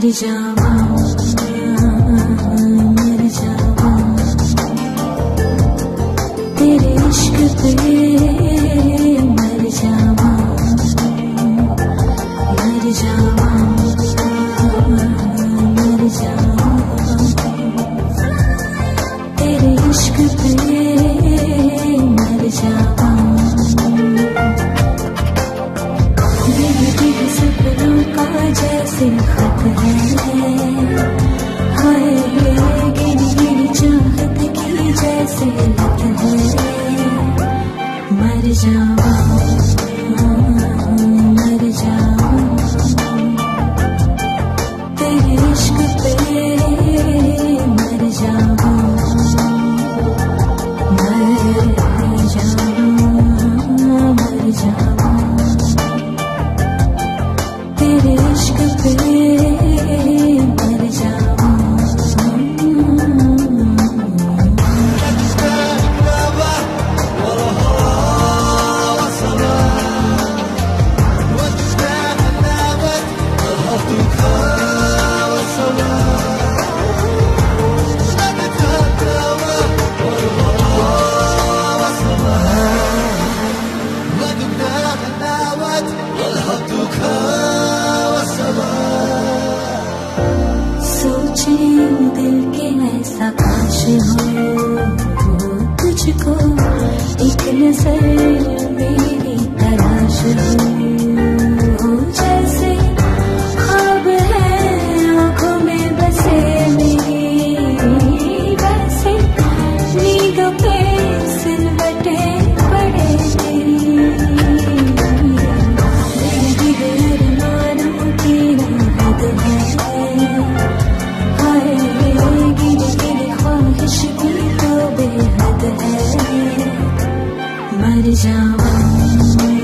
जावा मर जावा तेरे इश्क पे मर जावा मर जावा मर जावा तेरे इश्क पे मर जावा दिल सपनों का जैसे खत है हाय गिरी गिरी चाहत की जैसे लत है मर जावा मर जावा तेरे इश्क पे मर जावा मर जावा मर जावा तेरे इश्क पे मर जावा सोचे दिल के ऐसा काश हो तुझको एक नजर मेरी तलाश हो जैसे ख्वाब है आँखों में बसे मेरी वैसे नींदों पे सिलवटे पड़े तेरी अरमानों की हद है मर जावा